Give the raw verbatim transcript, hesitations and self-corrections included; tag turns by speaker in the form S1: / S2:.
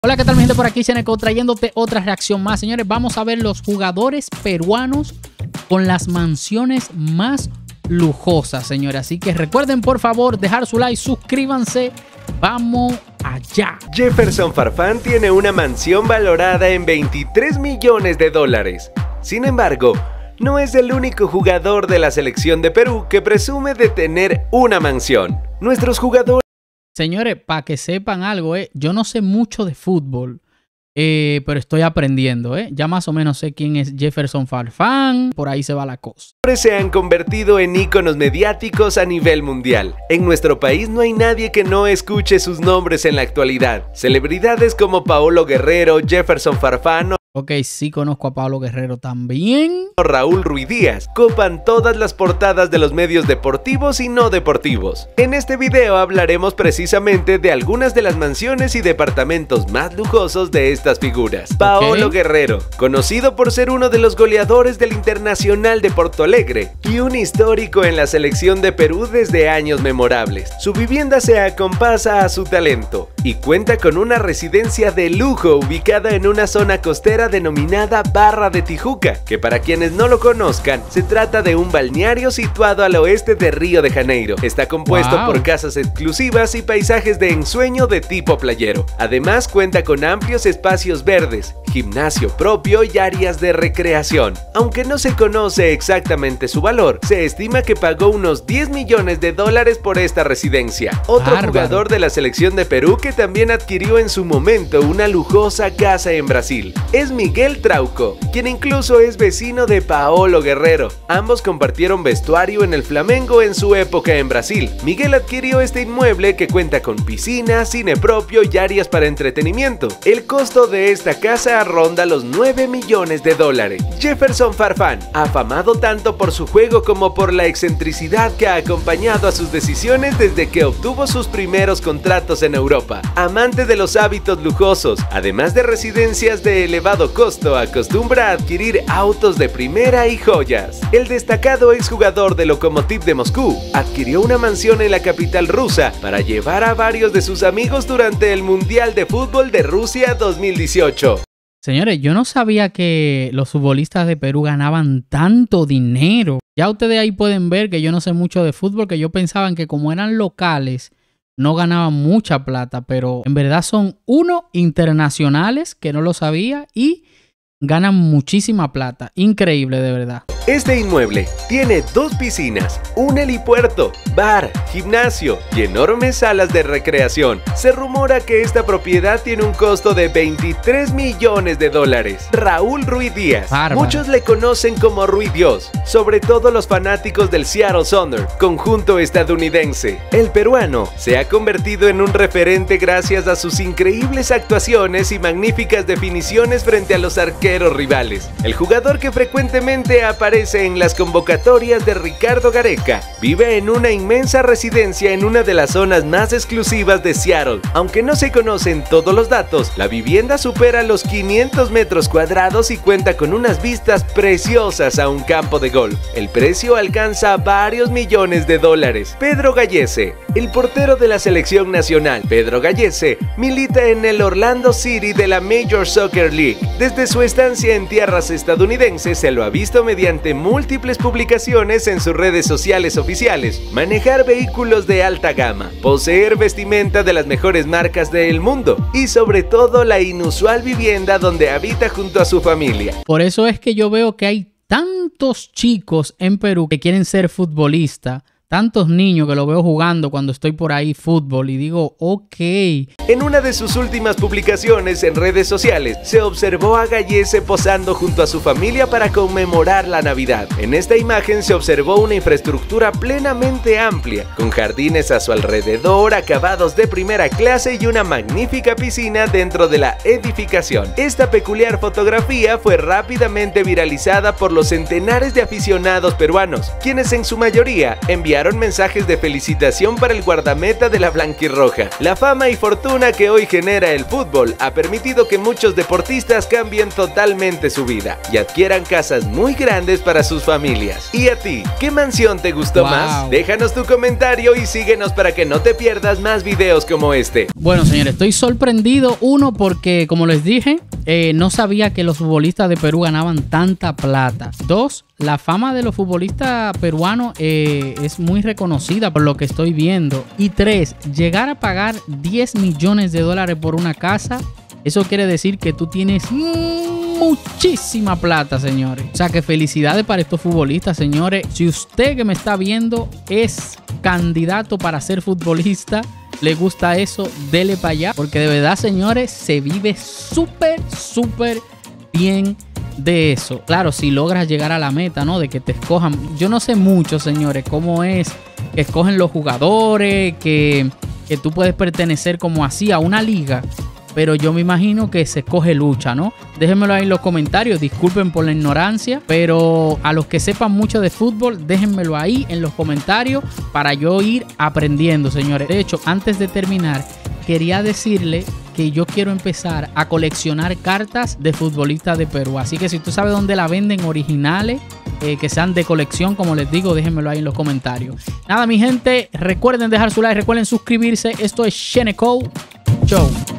S1: Hola, ¿qué tal mi gente? Por aquí Seneco trayéndote otra reacción más. Señores, vamos a ver los jugadores peruanos con las mansiones más lujosas, señores. Así que recuerden, por favor, dejar su like, suscríbanse. Vamos allá.
S2: Jefferson Farfán tiene una mansión valorada en veintitrés millones de dólares. Sin embargo, no es el único jugador de la selección de Perú que presume de tener una mansión. Nuestros jugadores...
S1: Señores, para que sepan algo, eh, yo no sé mucho de fútbol, eh, pero estoy aprendiendo. Eh. Ya más o menos sé quién es Jefferson Farfán, por ahí se va la cosa.
S2: Se han convertido en íconos mediáticos a nivel mundial. En nuestro país no hay nadie que no escuche sus nombres en la actualidad. Celebridades como Paolo Guerrero, Jefferson Farfán...
S1: Ok, sí conozco a Pablo Guerrero también.
S2: Raúl Ruiz Díaz copan todas las portadas de los medios deportivos y no deportivos. En este video hablaremos precisamente de algunas de las mansiones y departamentos más lujosos de estas figuras. Paolo okay. Guerrero, conocido por ser uno de los goleadores del Internacional de Porto Alegre y un histórico en la selección de Perú desde años memorables. Su vivienda se acompasa a su talento y cuenta con una residencia de lujo ubicada en una zona costera denominada Barra de Tijuca, que para quienes no lo conozcan, se trata de un balneario situado al oeste de Río de Janeiro. Está compuesto wow. por casas exclusivas y paisajes de ensueño de tipo playero. Además cuenta con amplios espacios verdes, gimnasio propio y áreas de recreación. Aunque no se conoce exactamente su valor, se estima que pagó unos diez millones de dólares por esta residencia. Otro Bárbaro. jugador de la selección de Perú que también adquirió en su momento una lujosa casa en Brasil es Miguel Trauco, quien incluso es vecino de Paolo Guerrero. Ambos compartieron vestuario en el Flamengo en su época en Brasil. Miguel adquirió este inmueble que cuenta con piscina, cine propio y áreas para entretenimiento. El costo de esta casa ronda los nueve millones de dólares. Jefferson Farfán, afamado tanto por su juego como por la excentricidad que ha acompañado a sus decisiones desde que obtuvo sus primeros contratos en Europa. Amante de los hábitos lujosos, además de residencias de elevado costo, acostumbra a adquirir autos de primera y joyas. El destacado exjugador de Lokomotiv de Moscú adquirió una mansión en la capital rusa para llevar a varios de sus amigos durante el Mundial de Fútbol de Rusia dos mil dieciocho.
S1: Señores, yo no sabía que los futbolistas de Perú ganaban tanto dinero. Ya ustedes ahí pueden ver que yo no sé mucho de fútbol, que yo pensaba que como eran locales no ganaban mucha plata, pero en verdad son uno internacionales, que no lo sabía, y ganan muchísima plata. Increíble, de verdad.
S2: Este inmueble tiene dos piscinas, un helipuerto, bar, gimnasio y enormes salas de recreación. Se rumora que esta propiedad tiene un costo de veintitrés millones de dólares. Raúl Ruiz Díaz, Bárbaro. Muchos le conocen como Ruiz Dios, sobre todo los fanáticos del Seattle Sounders, conjunto estadounidense. El peruano se ha convertido en un referente gracias a sus increíbles actuaciones y magníficas definiciones frente a los arqueros rivales. El jugador que frecuentemente aparece en las convocatorias de Ricardo Gareca vive en una inmensa residencia en una de las zonas más exclusivas de Seattle. Aunque no se conocen todos los datos, la vivienda supera los quinientos metros cuadrados y cuenta con unas vistas preciosas a un campo de golf. El precio alcanza varios millones de dólares. Pedro Gallese, el portero de la selección nacional. Pedro Gallese milita en el Orlando City de la Major Soccer League. Desde su estancia en tierras estadounidenses se lo ha visto mediante múltiples publicaciones en sus redes sociales oficiales, manejar vehículos de alta gama, poseer vestimenta de las mejores marcas del mundo y sobre todo la inusual vivienda donde habita junto a su familia.
S1: Por eso es que yo veo que hay tantos chicos en Perú que quieren ser futbolistas. Tantos niños que lo veo jugando cuando estoy por ahí fútbol y digo, ok.
S2: En una de sus últimas publicaciones en redes sociales, se observó a Gallese posando junto a su familia para conmemorar la Navidad. En esta imagen se observó una infraestructura plenamente amplia, con jardines a su alrededor, acabados de primera clase y una magnífica piscina dentro de la edificación. Esta peculiar fotografía fue rápidamente viralizada por los centenares de aficionados peruanos, quienes en su mayoría enviaron llegaron mensajes de felicitación para el guardameta de la blanquirroja. La fama y fortuna que hoy genera el fútbol ha permitido que muchos deportistas cambien totalmente su vida y adquieran casas muy grandes para sus familias. ¿Y a ti? ¿Qué mansión te gustó
S1: Wow.
S2: más? Déjanos tu comentario y síguenos para que no te pierdas más videos como este.
S1: Bueno, señores, estoy sorprendido. Uno, porque, como les dije, eh, no sabía que los futbolistas de Perú ganaban tanta plata. Dos, la fama de los futbolistas peruanos eh, es muy reconocida por lo que estoy viendo. Y tres, llegar a pagar diez millones de dólares por una casa, eso quiere decir que tú tienes muchísima plata, señores. O sea, que felicidades para estos futbolistas, señores. Si usted que me está viendo es candidato para ser futbolista, le gusta eso, dele para allá. Porque de verdad, señores, se vive súper, súper bien de eso. Claro, si logras llegar a la meta, ¿no? De que te escojan. Yo no sé mucho, señores, cómo es que escogen los jugadores, que, que tú puedes pertenecer como así a una liga. Pero yo me imagino que se escoge lucha, ¿no? Déjenmelo ahí en los comentarios. Disculpen por la ignorancia. Pero a los que sepan mucho de fútbol, déjenmelo ahí en los comentarios para yo ir aprendiendo, señores. De hecho, antes de terminar, quería decirle que yo quiero empezar a coleccionar cartas de futbolistas de Perú. Así que si tú sabes dónde la venden originales, eh, que sean de colección, como les digo, déjenmelo ahí en los comentarios. Nada, mi gente, recuerden dejar su like, recuerden suscribirse. Esto es Sheneco Show.